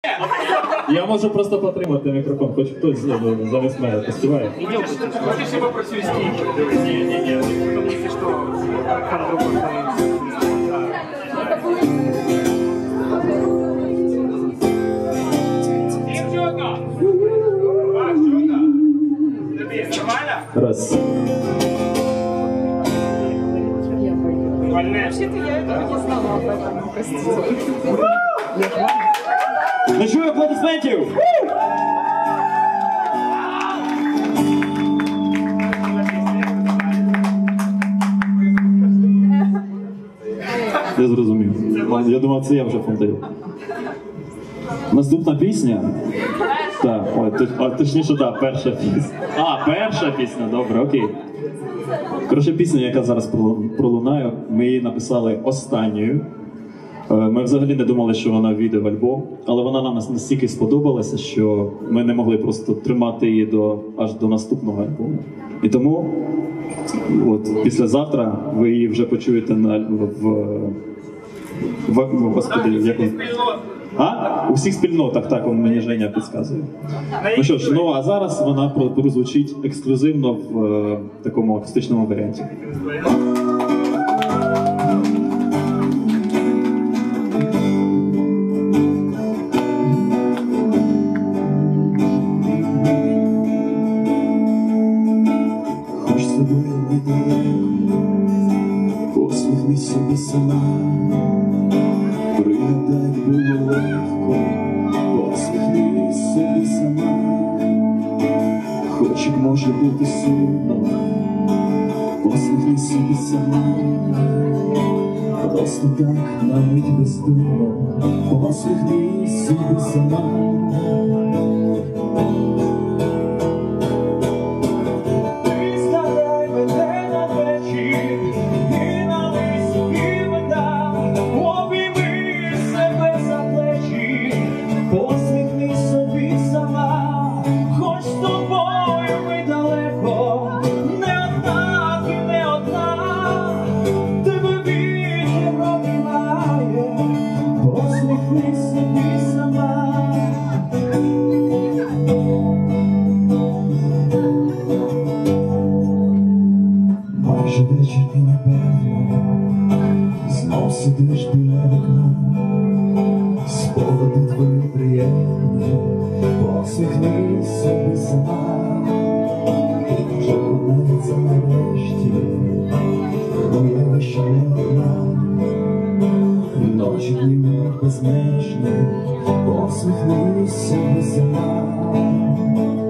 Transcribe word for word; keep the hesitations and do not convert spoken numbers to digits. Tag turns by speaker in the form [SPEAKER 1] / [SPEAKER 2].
[SPEAKER 1] Я можу просто потримати мікрофон, хоч хтось замість мене поспіває.
[SPEAKER 2] Хочеш, я попросю стійку? Ні, ні, ні. Тому що там другой.
[SPEAKER 1] Раз.
[SPEAKER 2] Вообще-то я этого не знала об этом, простите.
[SPEAKER 1] Не чую аплодисментів! Я зрозумів. Я думав, це я вже фонтаю. Наступна пісня. Так, ой, точ, а, точніше, так, перша пісня. А, перша пісня, добре, окей. Коротше, пісня, яка зараз пролунає, ми її написали останньою. Ми взагалі не думали, що вона війде в альбом, але вона нам настільки сподобалася, що ми не могли просто тримати її до, аж до наступного альбому. І тому от, післязавтра ви її вже почуєте на, в, в, в, господи, як він? А? У всіх спільнотах, так, мені Женя підказує. Ну що ж, ну а зараз вона прозвучить ексклюзивно в е, такому акустичному варіанті.
[SPEAKER 3] Хоч з тобою недалеко, посміхни собі сама. Пригадай, було легко, посміхни собі сама. Хоч як може бути сумно, посміхни собі сама. Просто так, на мить бездумно, посміхни собі сама. Майже вечір і напевно знов сидиш біля вікна. Спогади твої приємні, посміхни собі сама. Вже однається нарешті, уяви, що не одна. Ночі дні безмежні, посміхни собі сама.